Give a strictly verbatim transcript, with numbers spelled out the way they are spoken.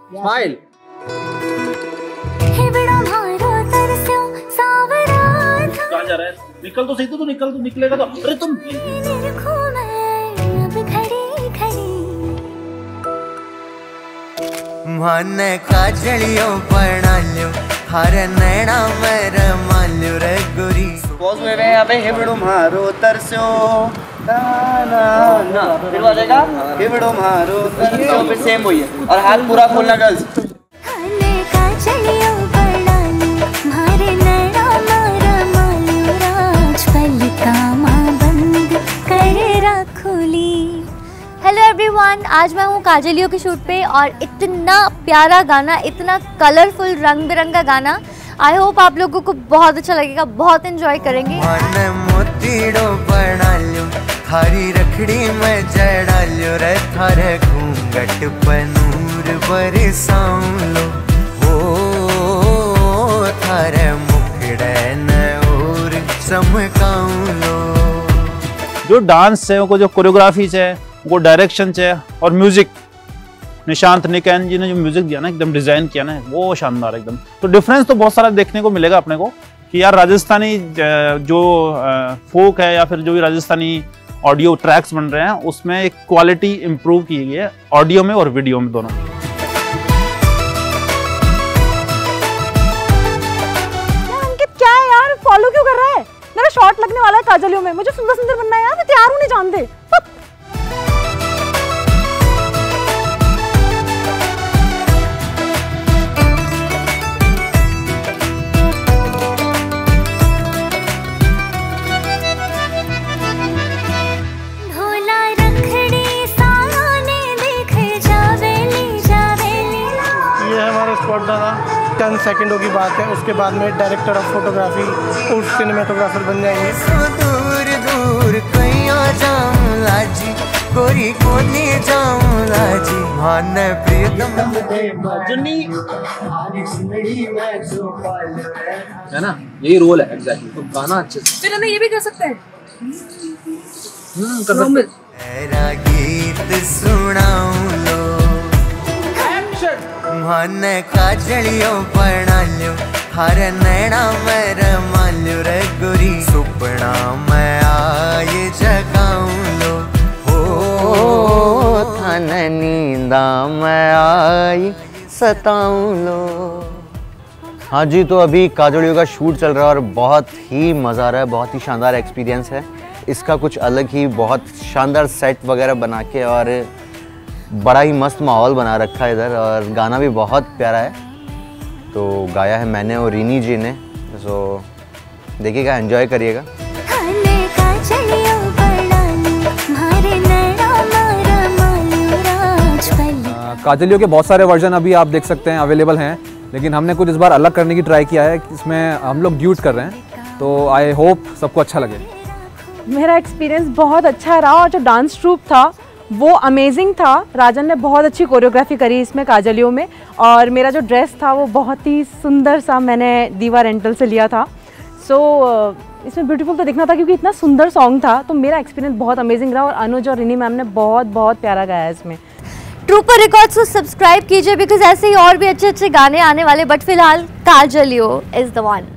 Smile. कहाँ जा रहा है? निकल तो सही तो, तू निकल तो निकलेगा तो। अरे तुम मन काजलियों पढ़ालियो हर नैना मेरे मालियो रे गोरी पॉज में वे अबे हिबड़ो मारो तरसो ना ना ना फिर बजेगा हिबड़ो मारो तरसो फिर सेम वही है और हाथ पूरा खोलना गर्ल्स। हेलो एवरीवन, आज मैं हूँ काजलियों के शूट पे और इतना प्यारा गाना, इतना कलरफुल रंग बिरंगा गाना। आई होप आप लोगों को बहुत अच्छा लगेगा, बहुत एंजॉय करेंगे। हरी रखड़ी में जड़ालियो रे थारे घूंघट पनूर बरसाऊं हो थारे मुखड़े नूर चमकाऊं लो। जो डांस है वो, जो कोरियोग्राफी है वो, डायरेक्शन है और म्यूजिक, निशांत निकैन जी ने जो म्यूजिक दिया ना, एकदम डिजाइन किया ना, वो शानदार एकदम। तो डिफरेंस तो बहुत सारा देखने को मिलेगा अपने को कि यार राजस्थानी जो फोक है या फिर जो भी राजस्थानी ऑडियो ट्रैक्स बन रहे हैं उसमें एक क्वालिटी इंप्रूव की गई है ऑडियो में और वीडियो में दोनों। अंकित क्या है यार, फॉलो क्यों कर रहा है? मेरा शॉट लगने वाला है काजलियों में, मुझे सुंदर सुंदर बनना है यार, मैं तैयार हूं, नहीं जानते। चंद सेकंडों की बात है, उसके बाद में डायरेक्टर ऑफ फोटोग्राफी और सिनेमेटोग्राफर बन जाएंगे। दूर दूर कहीं जाऊं लाजी कोरी कोनी जाऊं लाजी मान प्रियतम जुन्नी है ना, यही रोल है एग्जैक्टली। तो गाना अच्छे से फिर हमें ये भी कर सकते हैं। हम्म कर सकते हैं। तेरा गीत सुनाऊं लो मन काजलियों पढ़ालियो हर नैना मेरे मालियो रे गोरी सुपना मैं आए जगाऊं लो हो थन नींदा मैं आई सताऊं लो। हाँ जी, तो अभी काजलियों का शूट चल रहा है और बहुत ही मज़ा आ रहा है, बहुत ही शानदार एक्सपीरियंस है इसका, कुछ अलग ही, बहुत शानदार सेट वगैरह बना के और बड़ा ही मस्त माहौल बना रखा है इधर, और गाना भी बहुत प्यारा है। तो गाया है मैंने और रीनी जी ने, तो देखिएगा, एंजॉय करिएगा। काजलियों के बहुत सारे वर्जन अभी आप देख सकते हैं अवेलेबल हैं, लेकिन हमने कुछ इस बार अलग करने की ट्राई किया है, इसमें हम लोग ड्यूट कर रहे हैं, तो आई होप सबको अच्छा लगे। मेरा एक्सपीरियंस बहुत अच्छा रहा और जो डांस ट्रूप था वो अमेजिंग था। राजन ने बहुत अच्छी कोरियोग्राफी करी इसमें काजलियों में, और मेरा जो ड्रेस था वो बहुत ही सुंदर सा मैंने दीवा रेंटल से लिया था। सो so, इसमें ब्यूटीफुल तो दिखना था क्योंकि इतना सुंदर सॉन्ग था, तो मेरा एक्सपीरियंस बहुत अमेजिंग रहा और अनुज और रिनी मैम ने बहुत बहुत प्यारा गाया इसमें। ट्रूपर रिकॉर्ड्स को सब्सक्राइब कीजिए बिकॉज ऐसे ही और भी अच्छे अच्छे गाने आने वाले, बट फिलहाल काजलियों इज द वन।